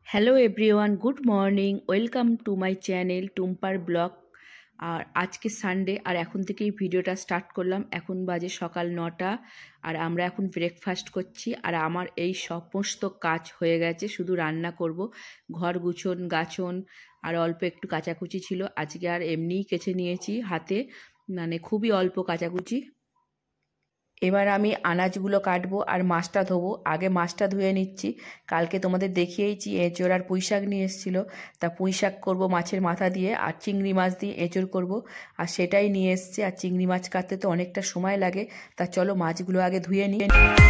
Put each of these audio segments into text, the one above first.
Hello everyone, good morning, welcome to my channel টুম্পার blog. আর আজকে সানডে, আর এখন থেকেই ভিডিওটা স্টার্ট করলাম। এখন বাজে সকাল 9টা, আর আমরা এখন ব্রেকফাস্ট করছি। আর আমার এই সমস্ত কাজ হয়ে গেছে, শুধু রান্না করব। ঘর গুছন গাছন আর অল্প একটু কাচাকুচি ছিল, আজকে আর এমনিই কেচে নিয়েছি হাতে, মানে খুবই অল্প কাচাকুচি। এবার আমি আনাজগুলো কাটবো আর মাছটা ধোবো। আগে মাছটা ধুয়ে নিচ্ছি। কালকে তোমাদের দেখিয়েইছি এঁচোড় আর পুঁই শাক নিয়ে এসেছিলো, তা পুঁই শাক করবো মাছের মাথা দিয়ে, আর চিংড়ি মাছ দিয়ে এঁচোড় করব, আর সেটাই নিয়ে এসছে। আর চিংড়ি মাছ কাটতে তো অনেকটা সময় লাগে, তা চলো মাছগুলো আগে ধুয়ে নিই।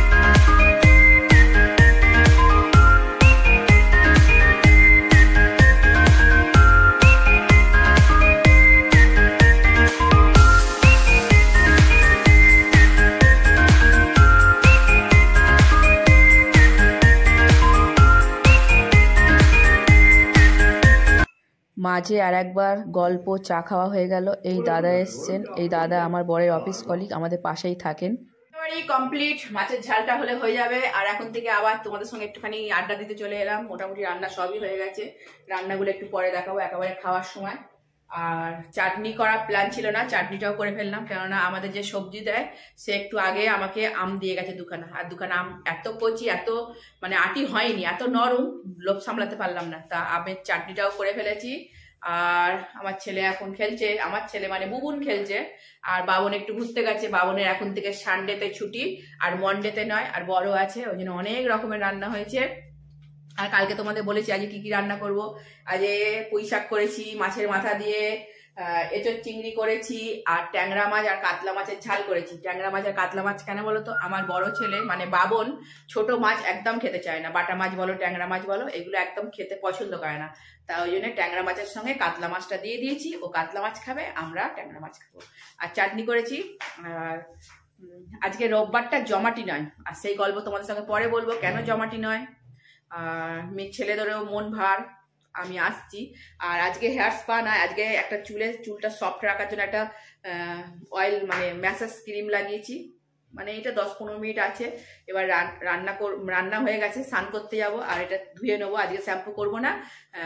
মাঝে আর একবার গল্প চা খাওয়া হয়ে গেল। এই দাদা এসছেন, এই দাদা আমার বরের অফিস কলিগ, আমাদের পাশেই থাকেন। কমপ্লিট, মাছের ঝালটা হলে হয়ে যাবে। আর এখন থেকে আবার তোমাদের সঙ্গে একটুখানি আড্ডা দিতে চলে এলাম। মোটামুটি রান্না সবই হয়ে গেছে, রান্নাগুলো একটু পরে দেখাবো একেবারে খাওয়ার সময়। আর চাটনি করার প্ল্যান ছিল না, চাটনিটাও করে ফেললাম, কেননা আমাদের যে সবজি দেয় সে একটু আগে আমাকে আম দিয়ে গেছে দুখানা। আর দুখানা আম এত কচি, এত মানে আটি হয়নি, এত নরম, লোভ সামলাতে পারলাম না, তা আমের চাটনিটাও করে ফেলেছি। আর আমার ছেলে এখন খেলছে, আমার ছেলে মানে বুবুন খেলছে। আর বাবন একটু ঘুরতে গেছে, বাবনের এখন থেকে সানডেতে ছুটি, আর মন্ডেতে নয়। আর বড় আছে, ওই জন্য অনেক রকমের রান্না হয়েছে। আর কালকে তোমাদের বলেছি আজকে কি কি রান্না করব। আজকে পুঁই শাক করেছি মাছের মাথা দিয়ে, এঁচোড় চিংড়ি করেছি, আর ট্যাংরা মাছ আর কাতলা মাছের ঝাল করেছি। ট্যাংরা মাছ আর কাতলা মাছ কেন বলো তো, আমার বড় ছেলে মানে বাবন ছোট মাছ একদম খেতে চায় না, বাটা মাছ বলো ট্যাংরা মাছ বলো, এগুলো একদম খেতে পছন্দ করে না। তা ওই জন্য ট্যাংরা মাছের সঙ্গে কাতলা মাছটা দিয়ে দিয়েছি, ও কাতলা মাছ খাবে, আমরা ট্যাংরা মাছ খাবো। আর চাটনি করেছি। আর আজকে রোববারটা জমাটি নয়, আর সেই গল্প তোমাদের সঙ্গে পরে বলবো কেন জমাটি নয়। আর মেয়ে ছেলেদেরও মন ভার, আমি আসছি। আর আজকে হেয়ার স্পা নয়, আজকে একটা চুলটা সফট রাখার জন্য একটা অয়েল মানে ম্যাসাজ ক্রিম লাগিয়েছি। মানে এটা 10-15 মিনিট আছে। এবার রান্না হয়ে গেছে, স্নান করতে যাব, আর এটা ধুয়ে নেবো। আজকে শ্যাম্পু করবো না,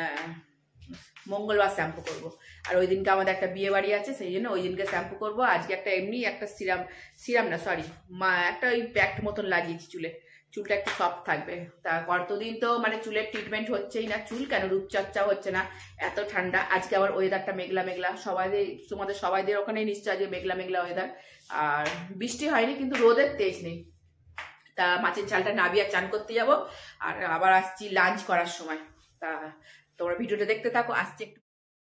মঙ্গলবার শ্যাম্পু করব। আর ওই দিনকে আমাদের একটা বিয়ে বাড়ি আছে, সেই জন্য ওই দিনকে শ্যাম্পু করবো। আজকে একটা এমনি একটা সিরাম না সরি একটা ওই প্যাকড মতন লাগিয়েছি চুলটা একটু সফট থাকবে। তা কতদিন তো মানে চুলের ট্রিটমেন্ট হচ্ছেই না, চুল কেন রূপচর্চা হচ্ছে না, এত ঠান্ডা। আজকে আবার ওয়েদারটা মেঘলা মেঘলা, তোমাদের সবাইদের ওখানেই নিশ্চয় আজকে মেঘলা মেঘলা ওয়েদার। আর বৃষ্টি হয়নি, কিন্তু রোদের তেজ নেই। তা মাছের ঝালটা নাবিয়ে চান করতে যাব, আর আবার আসছি লাঞ্চ করার সময়। তা তোমরা ভিডিওটা দেখতে থাকো, আসছি একটু।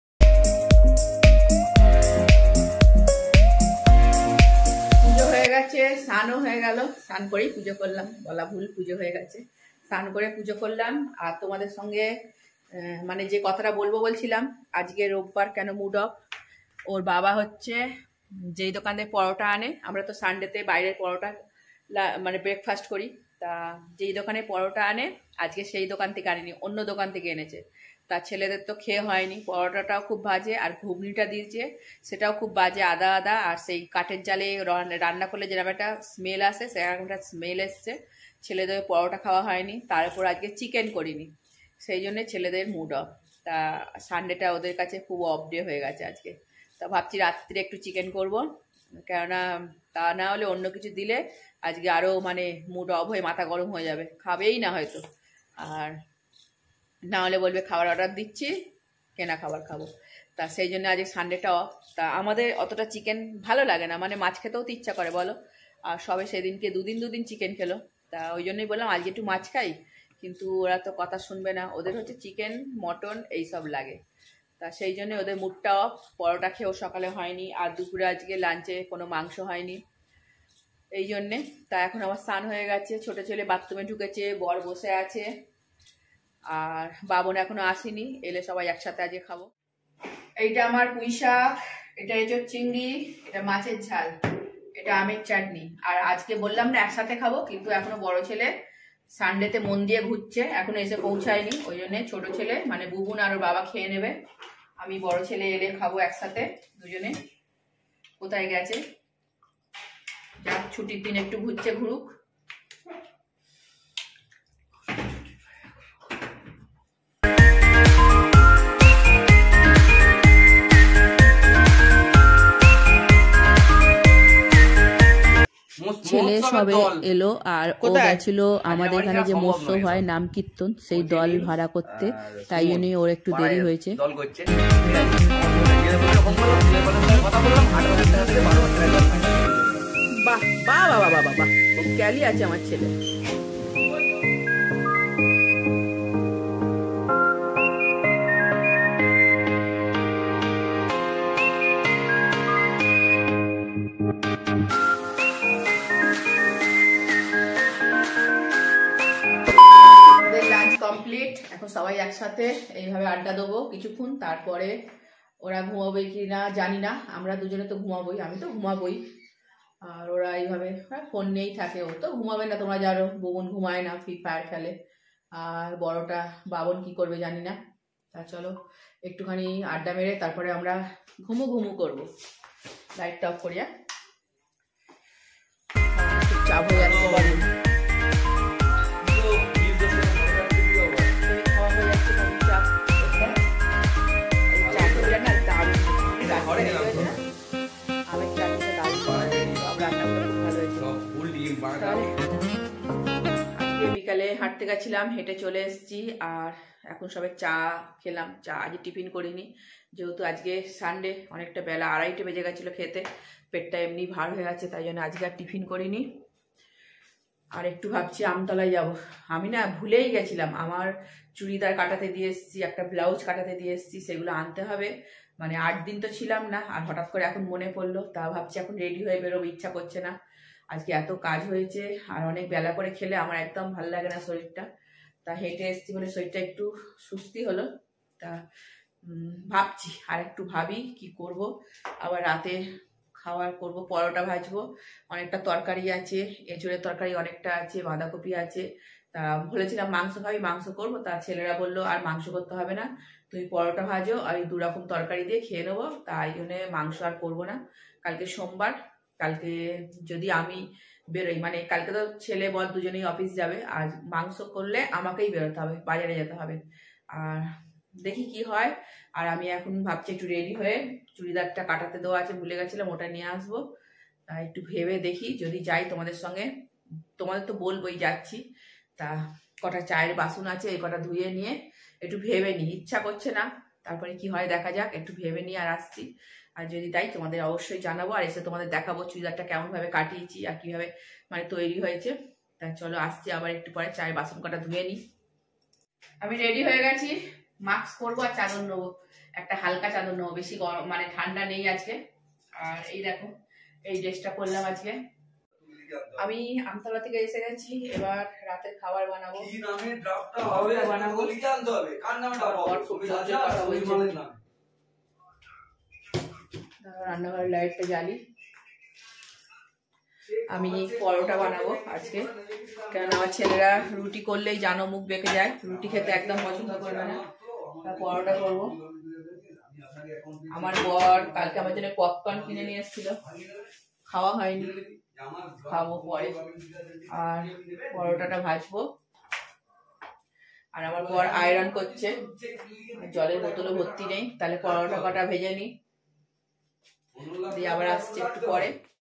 পুজো হয়ে গেছে, স্নানও হয়ে গেল, স্নান করেই পুজো করলাম, বলা ভুল, পুজো হয়ে গেছে, স্নান করে পুজো করলাম। আর তোমাদের সঙ্গে মানে যে কথাটা বলবো বলছিলাম, আজকে রোববার কেন মুড অফ। ওর বাবা হচ্ছে যেই দোকানে পরোটা আনে, আমরা তো সানডেতে বাইরের পরোটা মানে ব্রেকফাস্ট করি, তা যেই দোকানে পরোটা আনে আজকে সেই দোকান থেকে আনেনি, অন্য দোকান থেকে এনেছে। তার ছেলেদের তো খেয়ে হয়নি, পরোটাটাও খুব বাজে, আর ঘুগনিটা দিয়েছে সেটাও খুব বাজে, আদা আদা। আর সেই কাঠের জালে রান্না করলে যেরকম একটা স্মেল আসে, সেরকম একটা স্মেল এসছে। ছেলেদের পরোটা খাওয়া হয়নি, তারপর আজকে চিকেন করিনি, সেই জন্য ছেলেদের মুড অফ। তা সানডেটা ওদের কাছে খুব অফ ডে হয়ে গেছে আজকে। তা ভাবছি রাত্রে একটু চিকেন করব, কেননা তা না হলে অন্য কিছু দিলে আজকে আরও মানে মুড অফ হয়ে মাথা গরম হয়ে যাবে, খাবেই না হয়তো। আর না হলে বলবে খাবার অর্ডার দিচ্ছি, কেনা খাবার খাবো। তা সেই জন্য আজকে সানডেটা অফ। তা আমাদের অতটা চিকেন ভালো লাগে না, মানে মাছ খেতেও তো ইচ্ছা করে বলো। আর সবে সেদিনকে দুদিন চিকেন খেলো, তা ওই জন্যই বললাম আজকে একটু মাছ খাই। কিন্তু ওরা তো কথা শুনবে না, ওদের হচ্ছে চিকেন মটন এইসব লাগে। তা সেই জন্য ওদের মুডটা অফ। পরোটা খেয়েও সকালে হয়নি, আর দুপুরে আজকে লাঞ্চে কোনো মাংস হয়নি, এই জন্যে। তা এখন আমার স্নান হয়ে গেছে, ছোট ছেলে বাথরুমে ঢুকেছে, বর বসে আছে, আর বাবন এখনো আসেনি, এলে সবাই একসাথে আজকে খাবো। এইটা আমার পুঁই শাক, এটা এঁচোড় চিংড়ি, এটা মাছের ঝাল, এটা আমের চাটনি। আর আজকে বললাম না একসাথে খাবো, কিন্তু এখনো বড় ছেলে সানডেতে মন দিয়ে ঘুরছে, এখনো এসে পৌঁছায়নি, ওই জন্য ছোট ছেলে মানে বুবুন আর ওর বাবা খেয়ে নেবে, আমি বড় ছেলে এলে খাবো একসাথে দুজনে। কোথায় গেছে, যাক ছুটির দিন একটু ঘুরছে, ঘুরুক। সবে এলো আর ও গেছিল আমাদের এখানে যে মৎস্য হয় নাম কীর্তন সেই দল ভাড়া করতে, তাই জন্যই ওর একটু দেরি হয়েছে। বাহ বাহ বাবা বাবা বাহ, খুব ক্যালি আছে আমার ছেলে। কমপ্লিট, এখন সবাই একসাথে এইভাবে আড্ডা দেবো কিছুক্ষণ, তারপরে ওরা ঘুমাবে কি না জানি না, আমরা দুজনে তো ঘুমাবোই, আমি তো ঘুমাবোই, আর ওরা এইভাবে ফোন নিয়েই থাকে। ও তো ঘুমাবে না, তোমরা জানো বোন ঘুমায় না, ফ্রি ফায়ার খেলে, আর বড়টা বাবন কি করবে জানি না। তা চলো একটুখানি আড্ডা মেরে তারপরে আমরা ঘুমু করবো। লাইটটা অফ করিয়া চাপ হয়ে যাচ্ছে বাবুন। বিকালে হাঁটতে গেছিলাম, হেঁটে চলে এসেছি, আর এখন সবাই চা খেলাম। চা আজকে টিফিন করিনি, যেহেতু আজকে সানডে, অনেকটা বেলা 2:30 বেজে গেছিলো খেতে, পেটটা এমনি ভার হয়ে গেছে, তাই জন্য আজকে আর টিফিন করিনি। আর একটু ভাবছি আমতলায় যাব। আমি না ভুলেই গেছিলাম, আমার চুড়িদার কাটাতে দিয়ে এসেছি, একটা ব্লাউজ কাটাতে দিয়ে এসেছি, সেগুলো আনতে হবে। মানে 8 দিন তো ছিলাম না, আর হঠাৎ করে এখন মনে পড়লো, তা ভাবছি এখন রেডি হয়ে বেরোবো, ইচ্ছা করছে না। আজকে এত কাজ হয়েছে, আর অনেক বেলা করে খেলে আমার একদম ভালো লাগে না শরীরটা, তা হেঁটে এসেছি বলে শরীরটা একটু সুস্থি হলো। তা ভাবছি আর একটু ভাবি কি করব। আবার রাতে খাবার করব, পরোটা ভাজবো, অনেকটা তরকারি আছে, এঁচড়ের তরকারি অনেকটা আছে, বাঁধাকপি আছে। তা বলেছিলাম মাংস খাবি, মাংস করবো, তা ছেলেরা বললো আর মাংস করতে হবে না, তুমি পরোটা ভাজো, আর 2 রকম তরকারি দিয়ে খেয়ে নেবো, তাই জন্য মাংস আর করবো না। কালকে সোমবার, কালকে যদি আমি বেরোই, মানে কালকে তো ছেলে বল দুজনেই অফিস যাবে, আর মাংস করলে আমাকেই বেরোতে হবে, বাজারে যেতে হবে, আর দেখি কি হয়। আর আমি এখন ভাবছি একটু রেডি হয়ে, চুড়িদারটা কাটাতে দেওয়া আছে, ভুলে গেছিলাম, ওটা নিয়ে আসবো। একটু ভেবে দেখি যদি যাই তোমাদের সঙ্গে, তোমাদের তো বলবোই যাচ্ছি। তা কটা চায়ের বাসন আছে, এই কটা ধুয়ে নিয়ে একটু ভেবে নিই, ইচ্ছা করছে না, তারপরে কি হয় দেখা যাক, একটু ভেবে নিয়ে আর আসছি। আর যদি তাই তোমাদের অবশ্যই জানাবো, আর এসে তোমাদের দেখাবো চুড়িদারটা কেমন ভাবে কাটিয়েছি আর কিভাবে মানে তৈরি হয়েছে। তা চলো আসছি আবার একটু পরে, চায়ের বাসন কটা ধুয়ে নিই। আমি রেডি হয়ে গেছি, মাস্ক পরবো আর চাদর নেবো, একটা হালকা চাদর নেবো, বেশি গরম মানে ঠান্ডা নেই আজকে। আর এই দেখো এই ড্রেসটা পরলাম আজকে। আমি আমতলা থেকে এসে গেছি, এবার রাতের খাবার বানাবো। রান্নাঘরের লাইটটা জ্বালি। আমি পরোটা বানাবো আজকে, কারণ আমার ছেলেরা রুটি করলেই জানো মুখ বেঁকে যায়, রুটি খেতে একদম পছন্দ করবে না, তা পরোটা করবো। আমার বর কালকে আমার জন্য পপকর্ন কিনে নিয়ে এসেছিল, খাওয়া হয়নি, খাবো পরে। আর পরোটাটা ভাজবো, আর আমার বর আয়রন করছে, জলের বোতলও ভর্তি নেই, তাহলে পরোটা কটা ভেজে নি, দিয়ে আবার আসছে একটু পরে।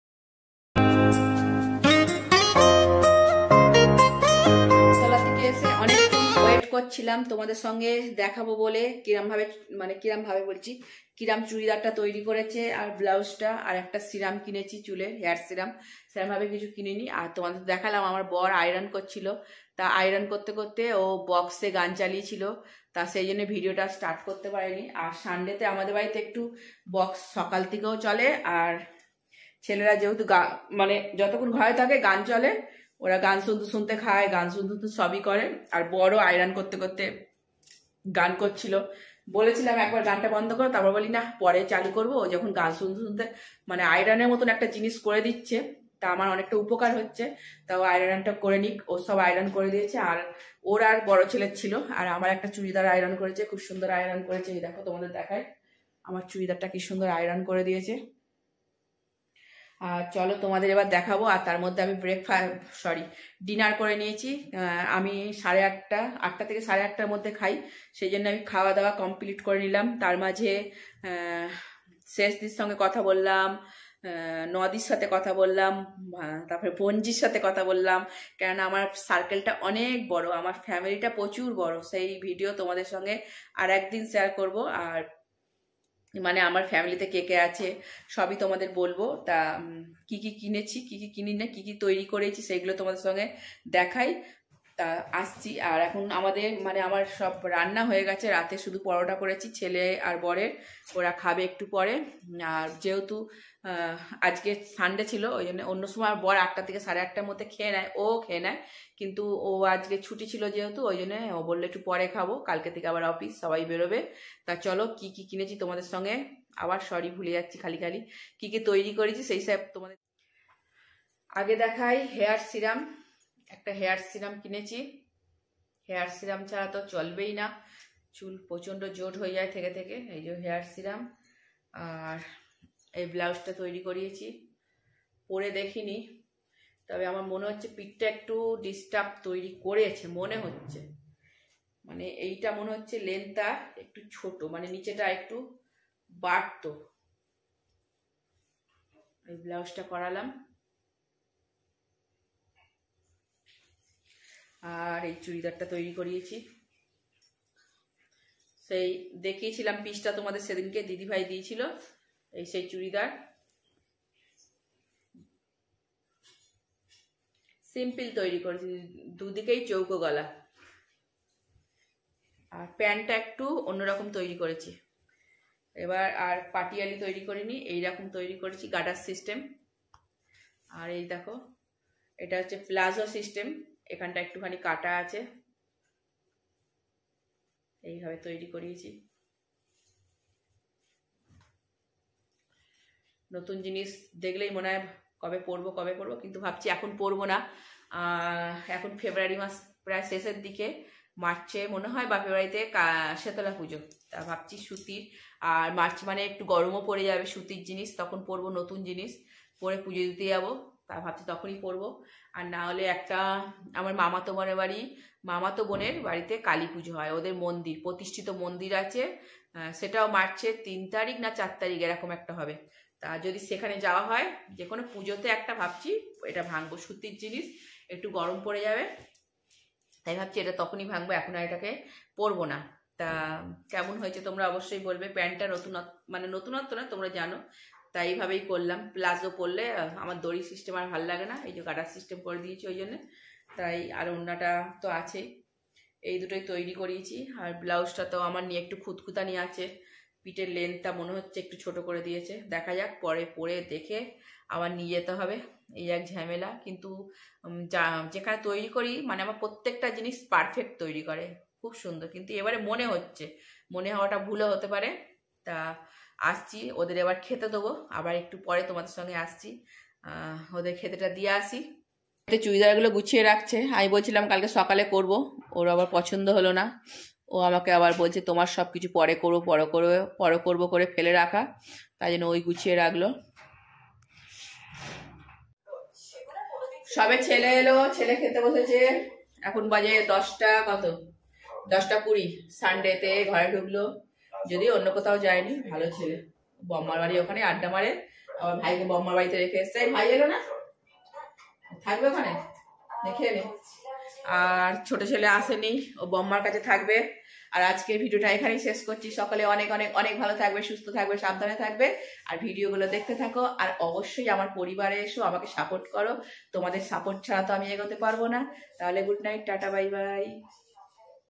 করছিলাম তোমাদের সঙ্গে দেখাবো বলে, কিরম ভাবে বলছি, কিরম চুড়িদারটা তৈরি করেছে, আর ব্লাউজটা, আর একটা সিরাম কিনেছি চুলের, হেয়ার সিরাম, সেরকম ভাবে কিছু কিনিনি। আর তোমাদের দেখালাম আমার বর আয়রন করছিল, তা আয়রন করতে করতে ও বক্সে গান চালিয়েছিল, তা সেই জন্য ভিডিওটা স্টার্ট করতে পারিনি। আর সানডেতে আমাদের বাড়িতে একটু বক্স সকাল থেকেও চলে, আর ছেলেরা যেহেতু মানে যতক্ষণ ঘরে থাকে গান চলে, ওরা গান শুনতে শুনতে খায়, গান শুনতে শুনতে সবই করে। আর বড় আয়রন করতে করতে গান করছিল, বলেছিলাম একবার গানটা বন্ধ করো, তারপর বলি না পরে চালু করবো। ও যখন গান শুনতে শুনতে মানে আয়রনের মতন একটা জিনিস করে দিচ্ছে, তা আমার অনেকটা উপকার হচ্ছে, তাও আয়রনটা করে নিক। ও সব আয়রন করে দিয়েছে, আর ওর আর বড় ছেলের ছিল, আর আমার একটা চুড়িদার আয়রন করেছে, খুব সুন্দর আয়রন করেছে। এই দেখো তোমাদের দেখায় আমার চুড়িদারটা কি সুন্দর আয়রন করে দিয়েছে। আর চলো তোমাদের এবার দেখাবো। আর তার মধ্যে আমি ডিনার করে নিয়েছি। আমি 8:30 থেকে 8:30টার মধ্যে খাই, সেই জন্য আমি খাওয়া দাওয়া কমপ্লিট করে নিলাম। তার মাঝে শেষদির সঙ্গে কথা বললাম, নদীর সাথে কথা বললাম, তারপরে বঞ্জির সাথে কথা বললাম, কেননা আমার সার্কেলটা অনেক বড়, আমার ফ্যামিলিটা প্রচুর বড়। সেই ভিডিও তোমাদের সঙ্গে আর একদিন শেয়ার করব। আর মানে আমার ফ্যামিলিতে কে কে আছে সবই তোমাদের বলবো। তা কি কি কিনেছি, কি কি কিনি না, কি কি তৈরি করেছি সেগুলো তোমাদের সঙ্গে দেখাই। তা আসছি। আর এখন আমাদের মানে আমার সব রান্না হয়ে গেছে, রাতে শুধু পরোটা করেছি ছেলে আর বরের, ওরা খাবে একটু পরে। আর যেহেতু আজকে সানডে ছিল ওই জন্য, অন্য সময় বর 8টা থেকে 8:30টার মধ্যে খেয়ে নেয়, ও খেয়ে নেয়, কিন্তু ও আজকে ছুটি ছিল যেহেতু ওই জন্য ও বললো একটু পরে খাবো, কালকে থেকে আবার অফিস, সবাই বেরোবে। তা চলো কি কি কিনেছি তোমাদের সঙ্গে, আবার সরি ভুলে যাচ্ছি খালি খালি, কি কি তৈরি করেছি সেই সব তোমাদের আগে দেখাই। হেয়ার সিরাম, একটা হেয়ার সিরাম কিনেছি। হেয়ার সিরাম ছাড়া তো চলবেই না, চুল প্রচণ্ড জোট হয়ে যায় থেকে থেকে, এই যে হেয়ার সিরাম। আর এই ব্লাউজটা তৈরি করিয়েছি, পরে দেখিনি, তবে আমার মনে হচ্ছে পিঠটা একটু ডিস্টার্ব তৈরি করেছে মনে হচ্ছে, মানে এইটা মনে হচ্ছে লেন্থটা একটু ছোট, মানে নিচেটা একটু বাড়তো। এই ব্লাউজটা করালাম। আর এই চুড়িদারটা তৈরি করিয়েছি, সেই দেখিয়েছিলাম পিসটা তোমাদের সেদিনকে, দিদিভাই দিয়েছিল, এই সেই চুড়িদার, সিম্পল তৈরি করেছি, দুদিকেই চৌকো গলা। আর প্যান্টটা একটু অন্যরকম তৈরি করেছি এবার, আর পাটিয়ালি তৈরি করিনি, এইরকম তৈরি করেছি গার্ডার সিস্টেম। আর এই দেখো, এটা হচ্ছে প্লাজো সিস্টেম, এখানটা একটুখানি কাটা আছে, এইভাবে তৈরি করিয়েছি। নতুন জিনিস দেখলেই মনে হয় কবে পরবো কবে পরবো, কিন্তু ভাবছি এখন পরবো না। এখন ফেব্রুয়ারি মাস প্রায় শেষের দিকে, মার্চে মনে হয় বা ফেব্রুয়ারিতে শীতলা পুজো, তা ভাবছি সুতির, আর মার্চ মানে একটু গরমও পড়ে যাবে, সুতির জিনিস তখন পরবো, নতুন জিনিস পরে পুজো দিতে যাবো, তা ভাবছি তখনই পরবো। আর না হলে একটা আমার মামাতো বোনের বাড়িতে কালী পুজো হয়, ওদের মন্দির, প্রতিষ্ঠিত মন্দির আছে, সেটাও মার্চের 3 তারিখ না 4 তারিখ এরকম একটা হবে। তা যদি সেখানে যাওয়া হয়, যে কোনো পুজোতে একটা ভাবছি এটা ভাঙবো, সুতির জিনিস একটু গরম পড়ে যাবে, তাই ভাবছি এটা তখনই ভাঙবো, এখন আর এটাকে পরবো না। তা কেমন হয়েছে তোমরা অবশ্যই বলবে। প্যান্টটা মানে নতুনত্ব না, তোমরা জানো, তাই এইভাবেই করলাম। প্লাজো পরলে আমার দড়ি সিস্টেম আর ভালো লাগে না, এই যে গার্ডার সিস্টেম করে দিয়েছি ওই জন্য, তাই। আর ওড়নাটা তো আছে, এই দুটোই তৈরি করিয়েছি। আর ব্লাউজটা তো আমার নিয়ে একটু খুঁতখুতানি আছে, পিঠের লেন্থটা মনে হচ্ছে একটু ছোট করে দিয়েছে, দেখা যাক, পরে পরে দেখে আবার নিয়ে যেতে হবে, এই এক ঝামেলা। কিন্তু যেখানে তৈরি করি মানে আমার প্রত্যেকটা জিনিস পারফেক্ট তৈরি করে, খুব সুন্দর, কিন্তু এবারে মনে হওয়াটা ভুলও হতে পারে। তা আসছি, ওদের এবার খেতে দেবো, আবার একটু পরে তোমাদের সঙ্গে আসছি, ওদের খেতেটা দিয়ে আসি। চুড়িদারগুলো গুছিয়ে রাখছে, আমি বলছিলাম কালকে সকালে করব, ওর আবার পছন্দ হলো না, ও আমাকে আবার বলছে তোমার সব কিছু পরে করবো করে ফেলে রাখা, তাই জন্য ওই গুছিয়ে রাখলো। সবে ছেলে এলো, ছেলে খেতে বসেছে, এখন বাজে 10:20, সানডেতে ঘরে ঢুকলো, যদি অন্য কোথাও যায়নি, ভালো ছেলে, বম্মার বাড়ি ওখানে আড্ডা মারে, আবার ভাইকে বম্মার বাড়িতে রেখে এসছে, ভাই এলো না, থাকবে ওখানে, দেখে নে। আর ছোট ছেলে আসেনি, ও বম্মার কাছে থাকবে। আর আজকের ভিডিওটা এখানেই শেষ করছি। সকলে অনেক অনেক অনেক ভালো থাকবে, সুস্থ থাকবে, সাবধানে থাকবে, আর ভিডিওগুলো দেখতে থাকো। আর অবশ্যই আমার পরিবারে এসো, আমাকে সাপোর্ট করো, তোমাদের সাপোর্ট ছাড়া তো আমি এগোতে পারবো না। তাহলে good night, tata, bye by.